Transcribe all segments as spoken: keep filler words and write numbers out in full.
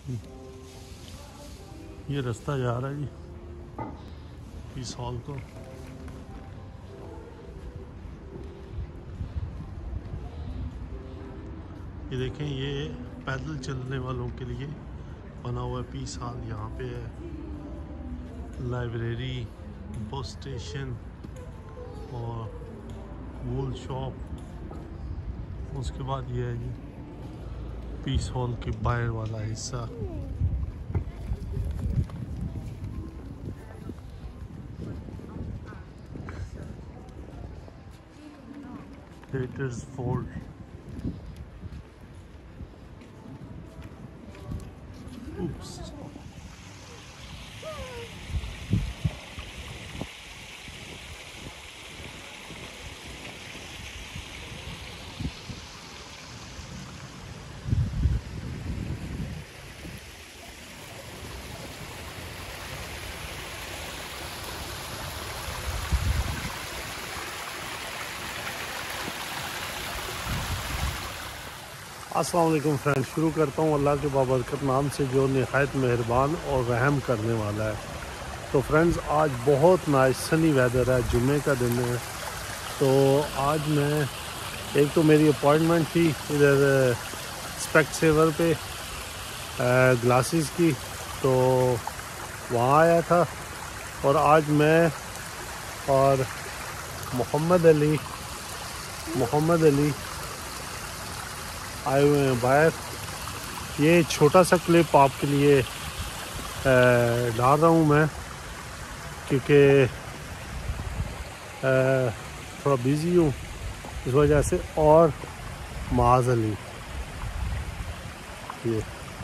ये रास्ता जा रहा है जी पीस हॉल को। ये देखें, ये पैदल चलने वालों के लिए बना हुआ है पीस हॉल। यहाँ पे है लाइब्रेरी, बस स्टेशन और वूल शॉप। उसके बाद ये है जी पीस हॉल के बाहर वाला हिस्सा। थिएटर्स फोर्ड। Oops. अस्सलाम वालेकुम फ्रेंड, शुरू करता हूँ अल्लाह के बाबरकत नाम से जो निहायत मेहरबान और रहम करने वाला है। तो फ्रेंड्स, आज बहुत नाइस सनी वेदर है, जुम्मे का दिन है। तो आज मैं, एक तो मेरी अपॉइंटमेंट थी इधर स्पेक्सेवर पे ग्लासेस की, तो वहाँ आया था। और आज मैं और मोहम्मद अली मोहम्मद अली आए हुए हैं बाहर। ये छोटा सा क्लिप आपके लिए डाल रहा हूँ मैं, क्योंकि थोड़ा बिज़ी हूँ इस वजह से। और माज़ अली ये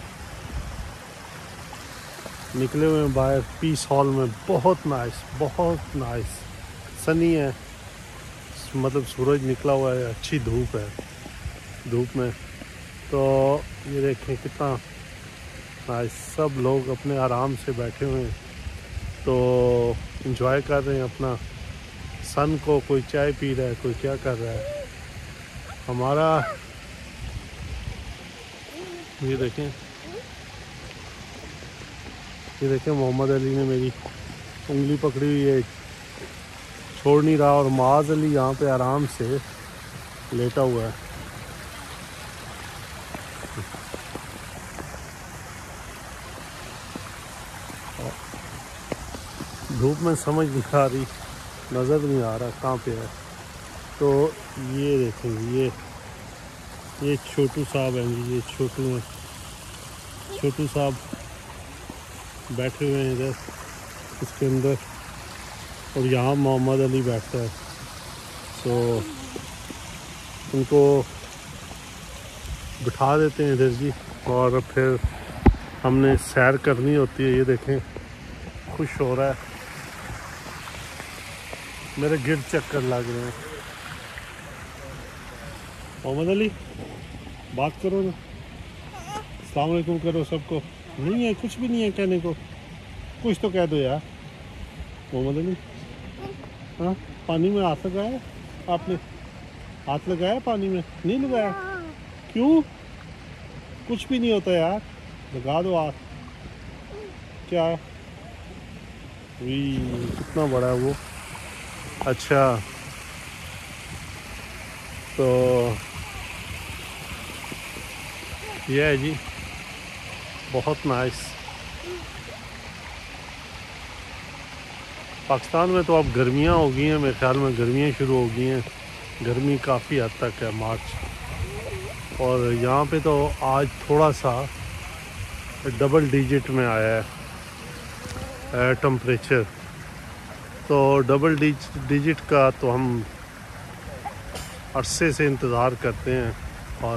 निकले हुए हैं बाहर पीस हॉल में। बहुत नाइस, बहुत नाइस सनी है, मतलब सूरज निकला हुआ है, अच्छी धूप है धूप में। तो ये देखें कितना नाइस, सब लोग अपने आराम से बैठे हुए हैं, तो एंजॉय कर रहे हैं अपना सन को। कोई चाय पी रहा है, कोई क्या कर रहा है। हमारा ये देखें ये देखें मोहम्मद अली ने मेरी उंगली पकड़ी हुई है, छोड़ नहीं रहा। और माज़ अली यहाँ पे आराम से लेटा हुआ है। धूप में समझ नहीं आ रही, नज़र नहीं आ रहा कहाँ पे है। तो ये देखें, ये ये छोटू साहब हैं जी, ये छोटू हैं, छोटू साहब बैठे हुए हैं इधर इसके अंदर। और यहाँ मोहम्मद अली बैठता है, तो उनको बिठा देते हैं इधर जी। और फिर हमने सैर करनी होती है। ये देखें, खुश हो रहा है, मेरे गिर चक्कर लग रहे हैं। मोहम्मद अली, बात करो ना, अस्सलाम वालेकुम करो सबको। नहीं है, कुछ भी नहीं है कहने को, कुछ तो कह दो यार। मोहम्मद अली, हाँ, पानी में हाथ लगाया आपने? हाथ लगाया पानी में? नहीं लगाया? क्यों? कुछ भी नहीं होता यार, लगा दो हाथ। क्या है? कितना बड़ा है वो। अच्छा, तो ये है जी, बहुत नाइस। पाकिस्तान में तो अब गर्मियाँ हो गई हैं, मेरे ख्याल में गर्मियाँ शुरू हो गई हैं। गर्मी काफ़ी हद तक है, मार्च। और यहाँ पे तो आज थोड़ा सा डबल डिजिट में आया है टेम्परेचर। तो डबल डिजिट का तो हम अरसे से इंतज़ार करते हैं, और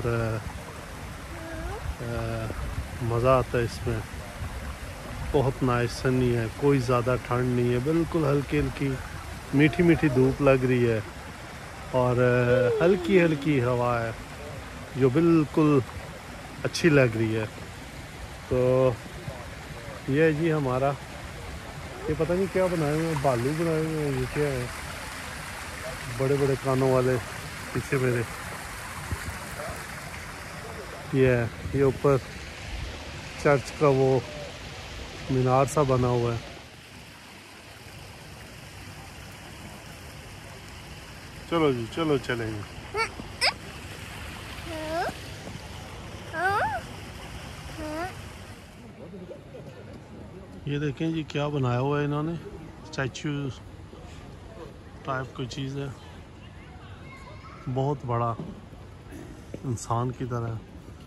मज़ा आता है इसमें। बहुत नाइस सनी है, कोई ज़्यादा ठंड नहीं है, बिल्कुल हल्की हल्की मीठी मीठी धूप लग रही है, और हल्की हल्की हवा है जो बिल्कुल अच्छी लग रही है। तो ये है जी हमारा, ये पता नहीं क्या बनाए हुए हैं, भालू बनाए हुए हैं, ये क्या है, बड़े बड़े कानों वाले पीछे मेरे। ये है, ये ऊपर चर्च का वो मीनार सा बना हुआ है। चलो जी चलो चलेंगे। ये देखें जी क्या बनाया हुआ है इन्होंने, स्टैचू टाइप कोई चीज़ है, बहुत बड़ा इंसान की तरह।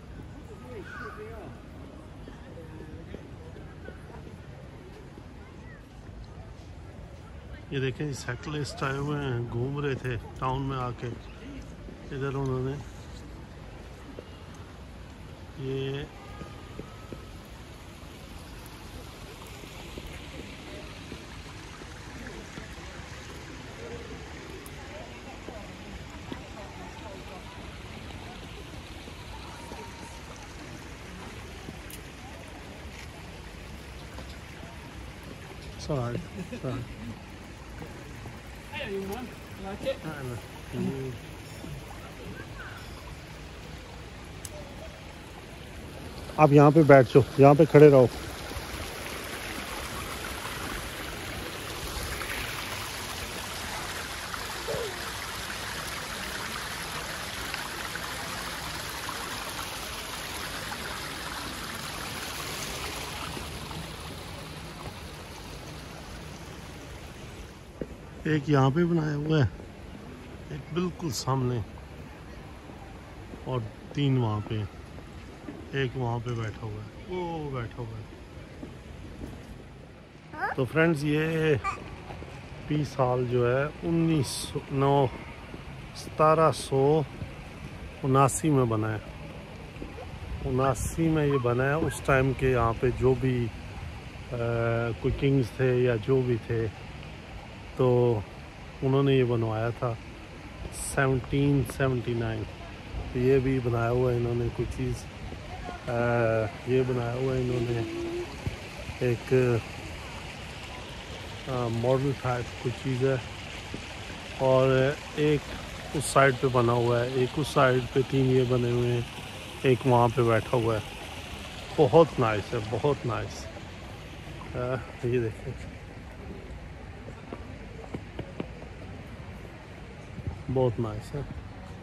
ये देखें साइकिलिस्ट आए हुए हैं, घूम रहे थे टाउन में आके, इधर उन्होंने ये sorry, sorry. Hey, you man, like it? Mm. आप यहाँ पे बैठ जाओ, यहाँ पे खड़े रहो। एक यहाँ पे बनाया हुआ है, एक बिल्कुल सामने, और तीन वहाँ पे, एक वहाँ पे बैठा हुआ है, वो बैठा हुआ है। तो फ्रेंड्स ये बीस साल जो है उन्नीस नौ सतारह सौ उनासी में बना है। उनासी में ये बना है। उस टाइम के यहाँ पे जो भी कोई किंग्स थे या जो भी थे, तो उन्होंने ये बनवाया था सेवनटीन सेवेंटी नाइन। तो ये भी बनाया हुआ है इन्होंने कोई चीज़, ये बनाया हुआ है इन्होंने एक मॉडल टाइप कोई चीज़ है। और एक उस साइड पे बना हुआ है, एक उस साइड पे, तीन ये बने हुए हैं, एक वहाँ पे बैठा हुआ है। बहुत नाइस है, बहुत नाइस। ये देखें, बहुत नाइस है।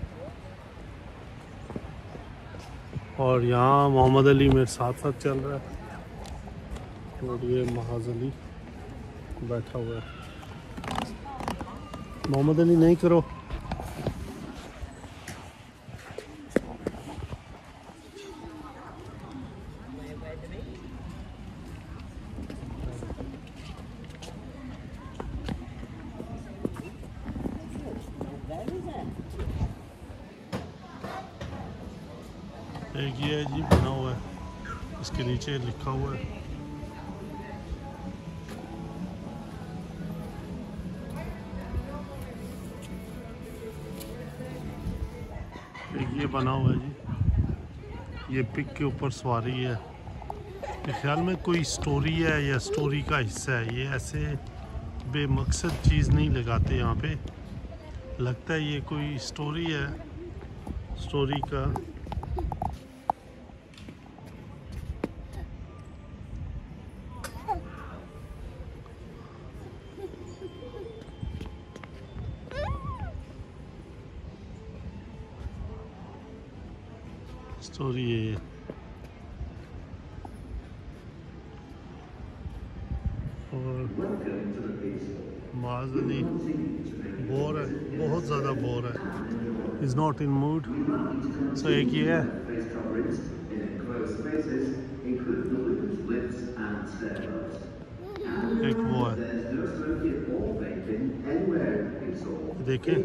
और यहाँ मोहम्मद अली मेरे साथ साथ चल रहा है, और ये महाज अली बैठा हुआ है। मोहम्मद अली नहीं करो। एक ये है जी बना हुआ है, इसके नीचे लिखा हुआ है। एक ये बना हुआ है जी, ये पिक के ऊपर सवारी है। मेरे ख्याल में कोई स्टोरी है या स्टोरी का हिस्सा है। ये ऐसे बेमकसद चीज़ नहीं लगाते यहाँ पे, लगता है ये कोई स्टोरी है, स्टोरी का। स्टोरी है। और महाज अली बोर है, बहुत ज़्यादा बोर है, is not in mood. So एक ये है, एक वो है, देखें।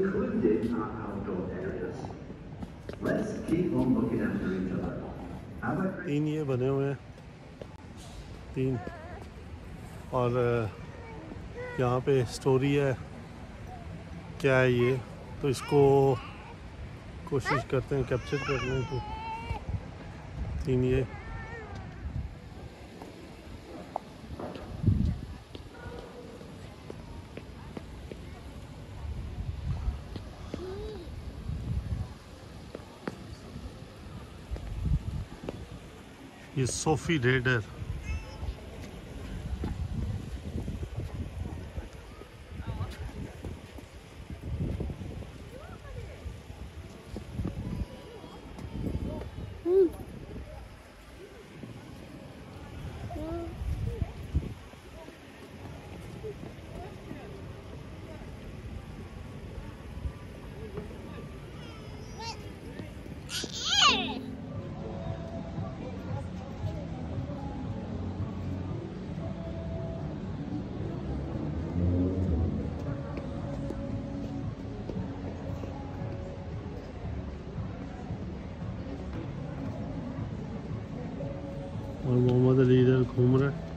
तीन ये बने हुए हैं, तीन। और यहाँ पे स्टोरी है, क्या है ये, तो इसको कोशिश करते हैं कैप्चर करने की। तीन ये ये सोफी रेडर। और मोहम्मद अली इधर घूम रहे हैं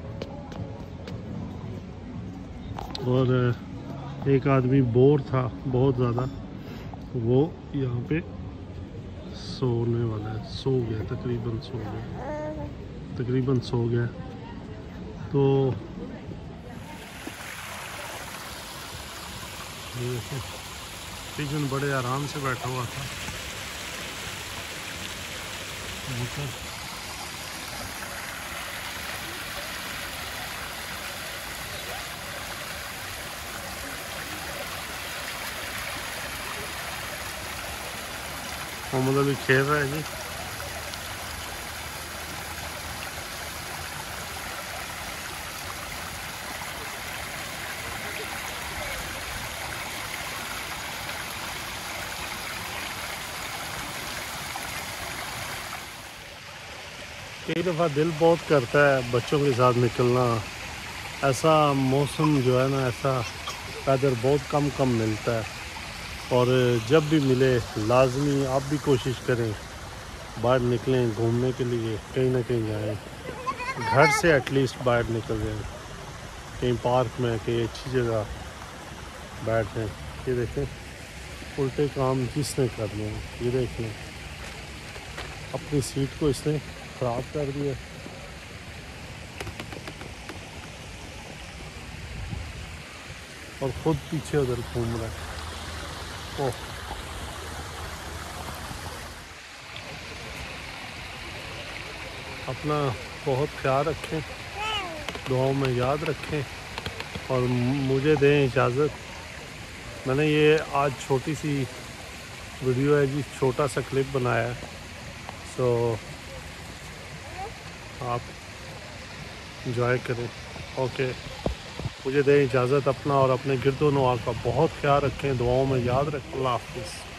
और एक आदमी बोर था बहुत ज़्यादा, वो यहाँ पे सोने वाला है, सो गया, तकरीबन सो गया तकरीबन सो गया तो ये देखो पिजन बड़े आराम से बैठा हुआ था। मोहम्मद अली खेल रहा है जी। कई दफ़ा दिल बहुत करता है बच्चों के साथ निकलना, ऐसा मौसम जो है ना, ऐसा वेदर बहुत कम कम मिलता है और जब भी मिले लाजमी आप भी कोशिश करें बाहर निकलें घूमने के लिए, कहीं ना कहीं जाएं, घर से एटलीस्ट बाहर निकल जाएं, कहीं पार्क में कहीं अच्छी जगह बैठें। ये देखें उल्टे काम किसने करने हैं, ये देखें अपनी सीट को इसने ख़राब कर दिया। और ख़ुद पीछे उधर घूम रहा है। ओह अपना बहुत ख्याल रखें, दुआओं में याद रखें और मुझे दें इजाज़त। मैंने ये आज छोटी सी वीडियो है जी, छोटा सा क्लिप बनाया है, सो आप इंजॉय करें। ओके, मुझे दें इजाज़त। अपना और अपने गिरदो नवा का बहुत ख्याल रखें, दुआओं में याद रखें। अल्लाह हाफ़िज़।